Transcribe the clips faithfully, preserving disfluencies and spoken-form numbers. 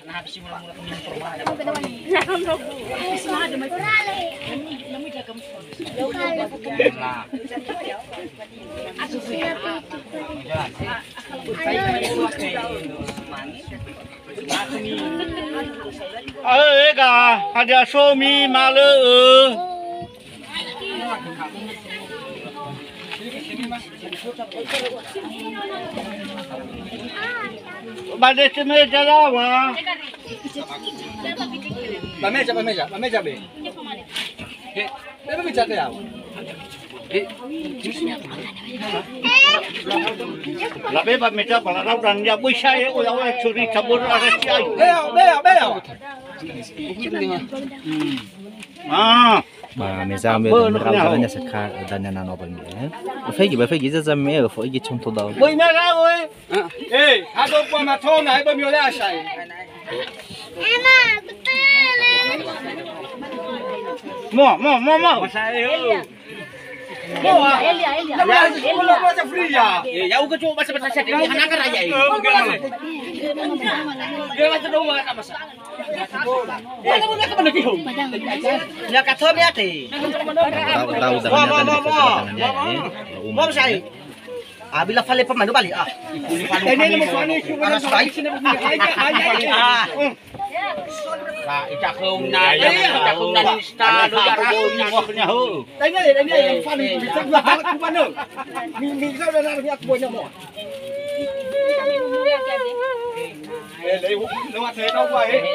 Nah, habis mula-mula kami informal. Eh, ka, ada suami malu. Bade meja lawa. Ba meja, ba meja, ba meja be. Eh, be meja te yaw. Eh, Labe ba meja bala rau dan ya bui sai o ya wa churi cabur ada si ai. be yaw, be yaw, be yaw. Ah. Mà mẹ ra mẹ đừng rau ra nhà sạch khá ở đây nhà nào bằng nhé. Phải gì phải gì ra ra mẹ ở phải gì trong thôn đâu. Bui na ra oi. Eh, ha do qua ma thon ai ba mi ole sai. Emma, betul. Mo, mo, mo, mo. Sai oi. Mo ah. Elia, Elia. Ya, sekolah macam free ya. Eh, jauh ke coba bahasa-bahasa ini anak raya ini. Dia macam dong enggak masa. Mana mau ke mana pihu? Ya kata dia teh. Rau rau dah banyak dan tangannya ini. Mau saya. Ah, bila fale pemandu balik ah. Ini nama suami suami suami sini punya Ah. Lah, ijak keungnan, ijak keungnan insta, lu jar punya punya hu. Tanya ni, tanya yang suami bisa dua hal ke mana? Mi mi kau dah nak lihat punya mo. Eh, lewat lewat saya tahu apa eh.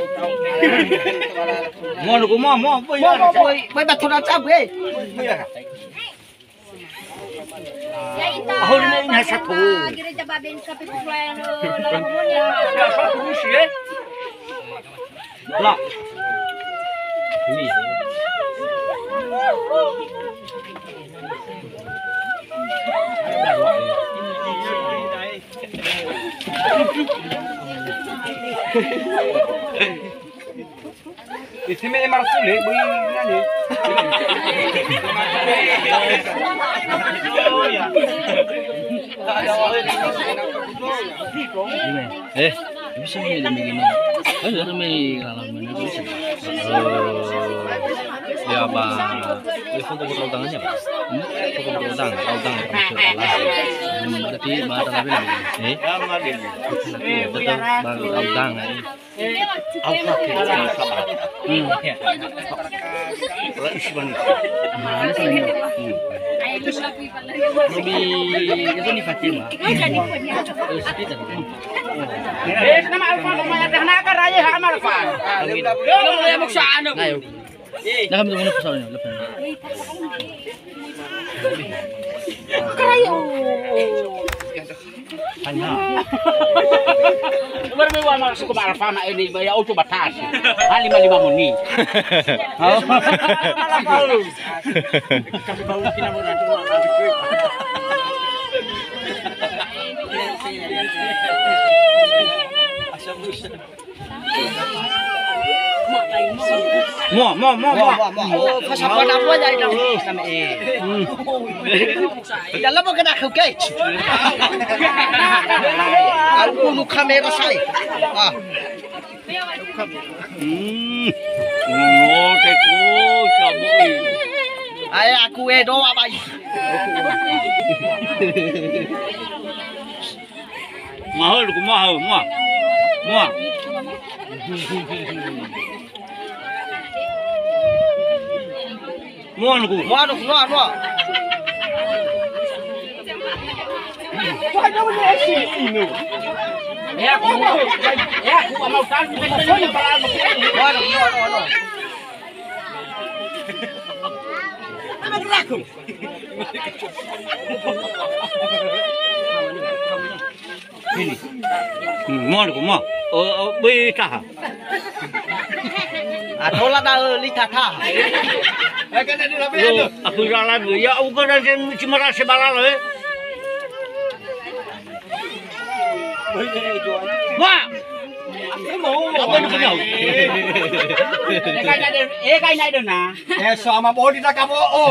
Mo lu mo, mo, bui Mau na. mau mau batu racap eh. Ya itu. Aku ni ina satu. Gereja Babin sampai kumpulan lalu komunia. Satu si eh. Lah. Ini. Isi memang marsul eh, bui ni. Eh, bisa ni demi gini. Eh, demi kalau mana bisa. Ya apa? Itu foto foto tangannya apa? Foto foto tangan, foto tangan termasuk lah. Berarti bahasa apa lagi? Eh, betul, bang foto tangan. Apa kita sabar. Hmm. Isman. Mana sih ini? Lebih itu nih Fatima. Terus kita. Eh, nama Alfa lumayan dah nak raya hak amal Alfa. Lu mau yang muksa anu. Ayo. Dah kami tunggu persoalannya lepas. Hanya. Baru mau masuk ke Alfa mak ini bayar auto batas. Hal lima lima muni. Oh. Kami bau kena mau nanti. Mo, mo, mo, mo. Oh, pasapan apa dari dah sama eh. Dalam mau kena kau kec. Aku lu kamera saya. Ah. Hmm. Oh, teko saboi. Ay aku eh doa bayi. Mahal ku mahal, mo. Mo. Mo ku. Mau anu, mau anu. Ya aku, ya aku mau tahu kita ni balas. Mau anu, mau anu, anu. Apa gerakku? Ini. Hmm, mo ku mo. Oh, bui kah? Atola dah litata. Eh, kan ada apa Yo, aku jalan dulu. Ya, aku kan cuma rasa balal eh. Wah. Aku mau apa nak kau? Eh kai nak eh kai nak dona. Eh, sama body tak kamu. Oh.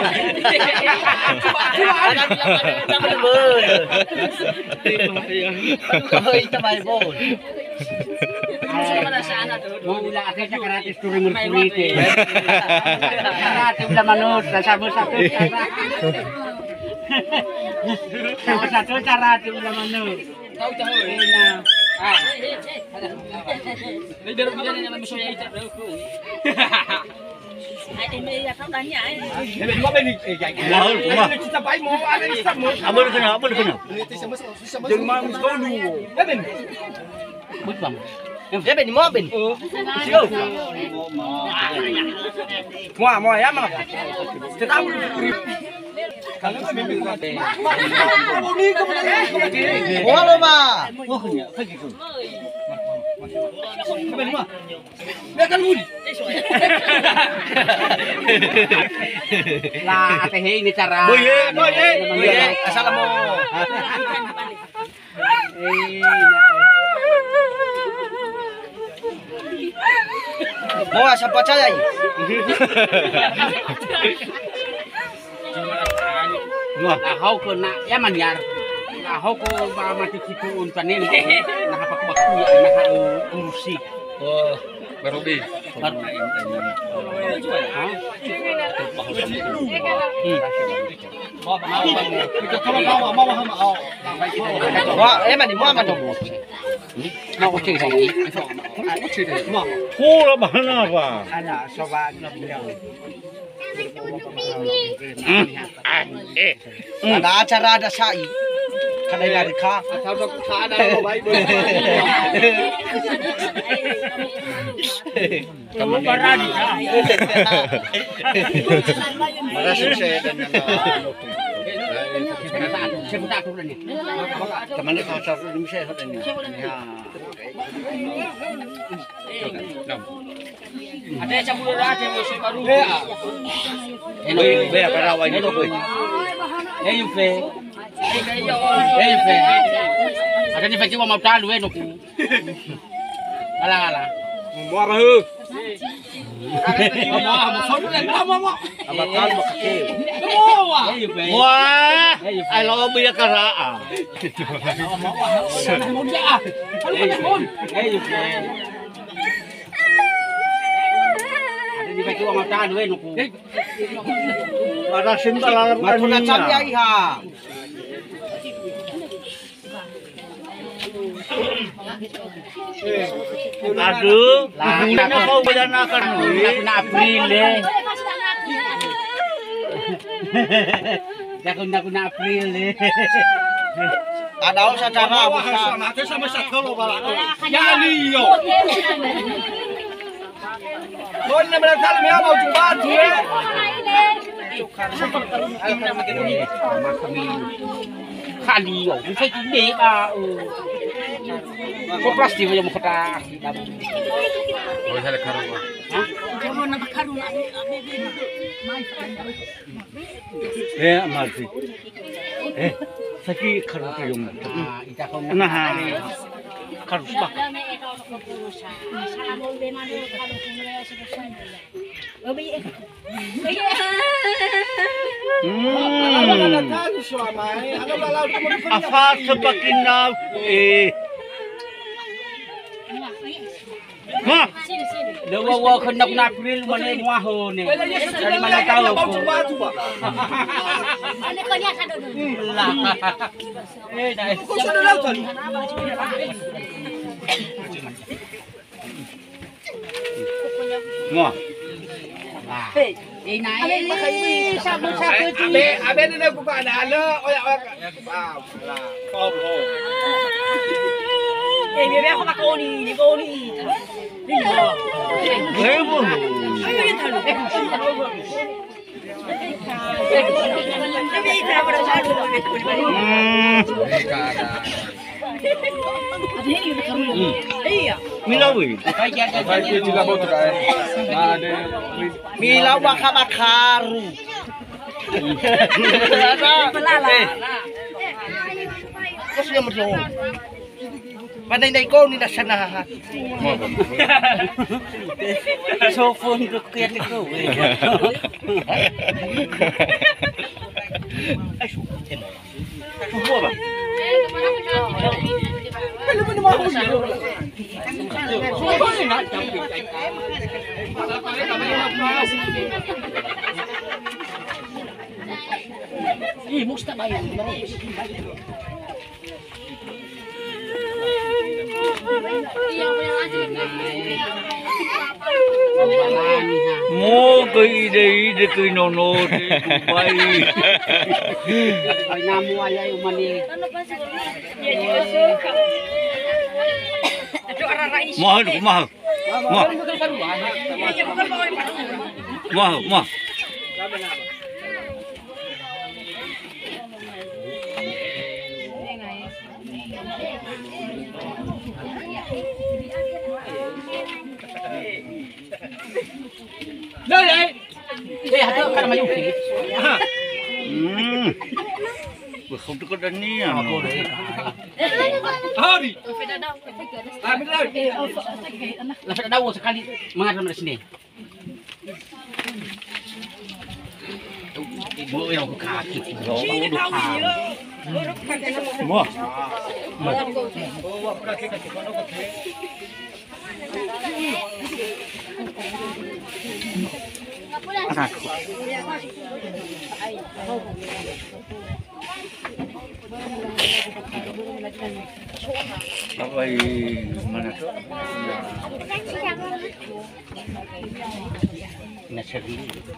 Ada jangan ber. Oh, itu baik bol. Mula akhirnya karate sturi merpurite. Karate udah manut, dasar satu cara. Satu karate udah manut. Tahu tahu. Nah, ah. Ini baru bilang yang misalnya itu baru. Ini ya kau tanya. Ini mau beli eh jangan. Mahal cuma. Kita buy mau ada di sana. Apa lu kena? Apa lu kena? Jangan mau kau lu. Beben. Butbang. Ya ben mau ben. Siap. Mau mau ya mau. Tetap. Kalau tu memang kuat. Kamu ni kamu ni. Mau lo ma. Oh kena. Kaki tu. Ben ma. Biarkan mudi. Lah, teh ini cara. Boye, boye, boye. Assalamualaikum. Mau siapa cai? Nah, hau ko na yaman yar. Nah, hau ko ba mati kitu un panen. Nah, apa ko ya nah urusi. Oh, baru bi. Baru. Hah? Wah, eh mana mau mana tu? Mau ko cing sangi. Kau lah mana apa? Ada sobat nak beliau. Eh. Ada acara ada sai. Kadai dari kah? Atau dok ada mau baik. Kamu berani dah. Makasih saya dan Saya tak tahu ni. teman ni kau satu ni saya satu ni. Ada yang campur ada yang musim baru. Ini biar berawal ni tu. Eh, you fe. Eh, you fe. Ada ni fe cuma mau tahu eh noku. Alah alah. Mau apa hu? Mau mau soal ni mau mau mau. Apa kau mau kecil? Mau. Eh, you fe. Wah, I love biar kerana. Mau dia. Eh, you fe. Ada ni fe cuma mau tahu eh noku. Ada simpel alam Mau nak campur ai ha. Aduh, bulan kau berjalan akan ni. Nak April le. Aku nak nak April le. Ada secara besar. Nanti sama satu lo balak. Ya ni yo. Kau ni berasal ni mau cuba tu eh. Kali yo, saya kini ah. Kau plastik yang mau kata. Oh, saya karu. Eh, mati. Eh, sakit karu tu yang. Ah, ita kau Nah, karu sebab. Hmm. Apa sebakin nak eh. Ma, Dewa wa kena kena April mana muah ni. Dari mana tahu aku. Ini kau ni asal dulu. Lah. Eh, dah. Kau sudah laut tadi. ma. Eh, naik. Sabu-sabu tu. Abe, abe ni nak buka ada ala, oyak oyak. Ah, lah. Kau bohong. Eh, biar aku makan ni, ni kau ni. Ini lah. Eh, bu. Ayo kita lu. Tapi kita pada satu. Hmm. Iya. Milawi. Baik juga bau tu kan. Ada. Mila waka makaru. Pelala. Kau sudah berjauh. Pandai naik kau ni dah sana. So phone tu kiat tu. Semua ba? lu mana mau sih? Semua nak campur. Ih, musta bayar. Mo cái đây để cái nó nó để bay. Ay namu ayay umani. Mahal, mahal. Mahal. Mahal, mahal. Đây đây. Eh, ada kan mayu ki. Hmm. Besok tu kan ni ya. Hari. Langsung ada daun sekali mengadam dari sini. Ibu yang kaki. Đó, được hàng. Mua. Apa mana tu? Nasari.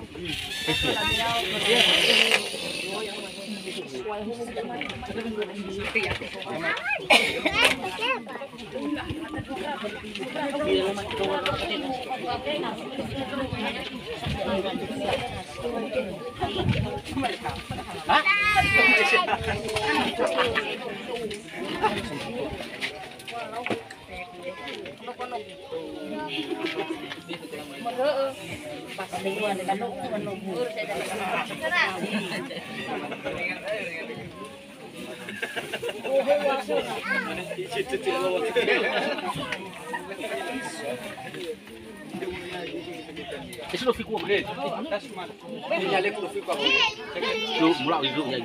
Isso não ficou mais. Lu mulai dulu ya.